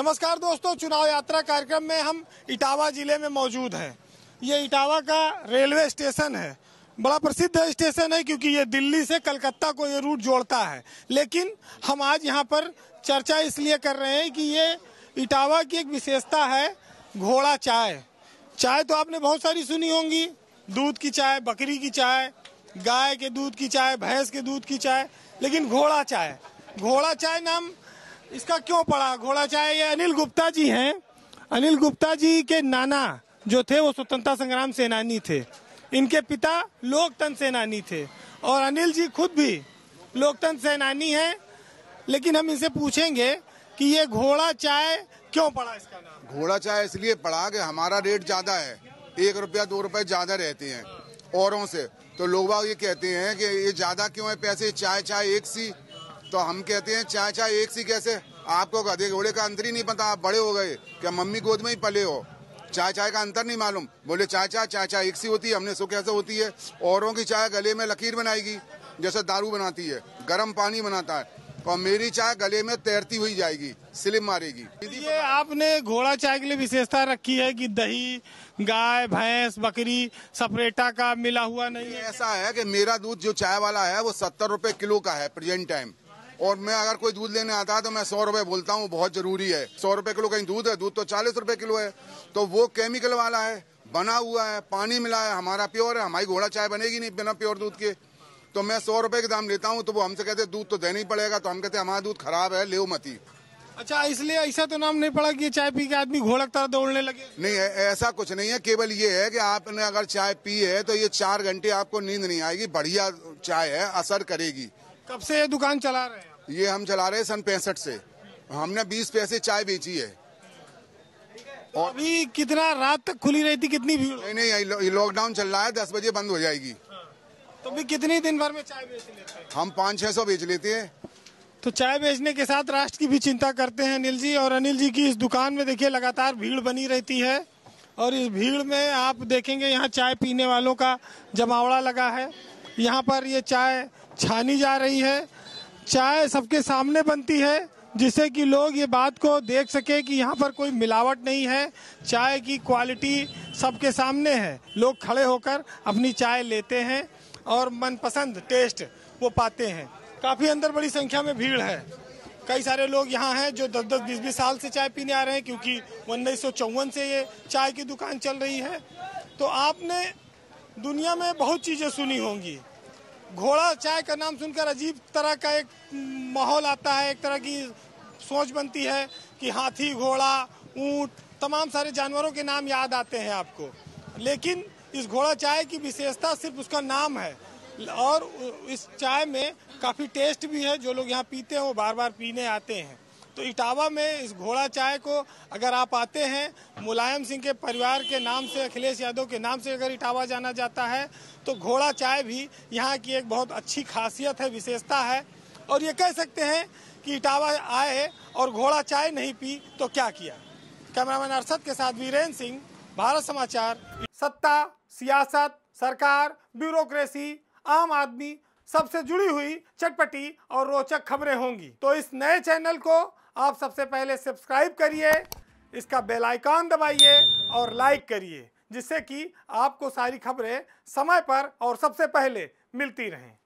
नमस्कार दोस्तों, चुनाव यात्रा कार्यक्रम में हम इटावा जिले में मौजूद हैं। ये इटावा का रेलवे स्टेशन है। बड़ा प्रसिद्ध स्टेशन है क्योंकि ये दिल्ली से कलकत्ता को ये रूट जोड़ता है। लेकिन हम आज यहाँ पर चर्चा इसलिए कर रहे हैं कि ये इटावा की एक विशेषता है, घोड़ा चाय। चाय तो आपने बहुत सारी सुनी होंगी, दूध की चाय, बकरी की चाय, गाय के दूध की चाय, भैंस के दूध की चाय, लेकिन घोड़ा चाय नाम इसका क्यों पड़ा घोड़ा चाय? ये अनिल गुप्ता जी हैं। अनिल गुप्ता जी के नाना जो थे वो स्वतंत्रता संग्राम सेनानी थे। इनके पिता लोकतंत्र सेनानी थे और अनिल जी खुद भी लोकतंत्र सेनानी हैं। लेकिन हम इनसे पूछेंगे कि ये घोड़ा चाय क्यों पड़ा इसका नाम? घोड़ा चाय इसलिए पड़ा कि हमारा रेट ज्यादा है, 1 रुपया 2 रुपए ज्यादा रहते हैं औरों से। तो लोग ये कहते हैं कि ये ज्यादा क्यों है पैसे, चाय एक सी। तो हम कहते हैं चाय एक सी कैसे? आपको गधे घोड़े का अंतर ही नहीं पता, आप बड़े हो गए क्या मम्मी गोद में ही पले हो? चाय का अंतर नहीं मालूम? बोले चाय एक सी होती है। हमने सो कैसे होती है? औरों की चाय गले में लकीर बनाएगी जैसे दारू बनाती है, गर्म पानी बनाता है, और मेरी चाय गले में तैरती हुई जाएगी, स्लिम मारेगी। ये आपने घोड़ा चाय के लिए विशेषता रखी है कि दही, गाय, भैंस, बकरी, सपरेटा का मिला हुआ नहीं है। ऐसा है कि मेरा दूध जो चाय वाला है वो 70 रुपए किलो का है प्रेजेंट टाइम, और मैं अगर कोई दूध लेने आता है तो मैं 100 रुपए बोलता हूँ, बहुत जरूरी है। 100 रुपए किलो कहीं दूध है, दूध तो 40 रुपए किलो है। तो वो केमिकल वाला है, बना हुआ है, पानी मिला है। हमारा प्योर है, हमारी घोड़ा चाय बनेगी नहीं बिना प्योर दूध के। तो मैं 100 रुपए के दाम लेता हूँ, तो वो हमसे कहते दूध तो देना ही पड़ेगा। तो हम कहते हमारा दूध खराब है, ले मती। अच्छा, इसलिए ऐसा तो नाम नहीं पड़ा कि चाय पी के आदमी घोड़ा की तरह दौड़ने लगे? नहीं, ऐसा कुछ नहीं है। केवल ये है कि आपने अगर चाय पी है तो ये 4 घंटे आपको नींद नहीं आएगी। बढ़िया चाय है, असर करेगी। कब से ये दुकान चला रहे हैं? ये हम चला रहे हैं सन 65 से। हमने 20 पैसे चाय बेची है। और अभी कितना रात तक खुली रहती, कितनी भीड़? नहीं, लॉकडाउन चल रहा है, 10 बजे बंद हो जाएगी। तो भी कितनी दिन भर में चाय बेच लेते हैं? हम 500-600 बेच लेते हैं। तो चाय बेचने के साथ राष्ट्र की भी चिंता करते हैं अनिल जी। और अनिल जी की इस दुकान में देखिए लगातार भीड़ बनी रहती है, और इस भीड़ में आप देखेंगे यहाँ चाय पीने वालों का जमावड़ा लगा है। यहाँ पर ये चाय छानी जा रही है। चाय सबके सामने बनती है जिससे कि लोग ये बात को देख सके कि यहाँ पर कोई मिलावट नहीं है। चाय की क्वालिटी सबके सामने है। लोग खड़े होकर अपनी चाय लेते हैं और मनपसंद टेस्ट वो पाते हैं। काफ़ी अंदर बड़ी संख्या में भीड़ है। कई सारे लोग यहाँ हैं जो 10-10, 20-20 साल से चाय पीने आ रहे हैं, क्योंकि 1954 से ये चाय की दुकान चल रही है। तो आपने दुनिया में बहुत चीज़ें सुनी होंगी। घोड़ा चाय का नाम सुनकर अजीब तरह का एक माहौल आता है, एक तरह की सोच बनती है कि हाथी, घोड़ा, ऊंट, तमाम सारे जानवरों के नाम याद आते हैं आपको। लेकिन इस घोड़ा चाय की विशेषता सिर्फ उसका नाम है, और इस चाय में काफ़ी टेस्ट भी है। जो लोग यहाँ पीते हैं वो बार बार पीने आते हैं। तो इटावा में इस घोड़ा चाय को अगर आप आते हैं, मुलायम सिंह के परिवार के नाम से, अखिलेश यादव के नाम से अगर इटावा जाना जाता है, तो घोड़ा चाय भी यहाँ की एक बहुत अच्छी खासियत है, विशेषता है। और ये कह सकते हैं कि इटावा आए और घोड़ा चाय नहीं पी तो क्या किया। कैमरामैन अरशद के साथ वीरेंद्र सिंह, भारत समाचार। सत्ता, सियासत, सरकार, ब्यूरोक्रेसी, आम आदमी, सबसे जुड़ी हुई चटपटी और रोचक खबरें होंगी। तो इस नए चैनल को आप सबसे पहले सब्सक्राइब करिए, इसका बेल आइकॉन दबाइए और लाइक करिए, जिससे कि आपको सारी खबरें समय पर और सबसे पहले मिलती रहें।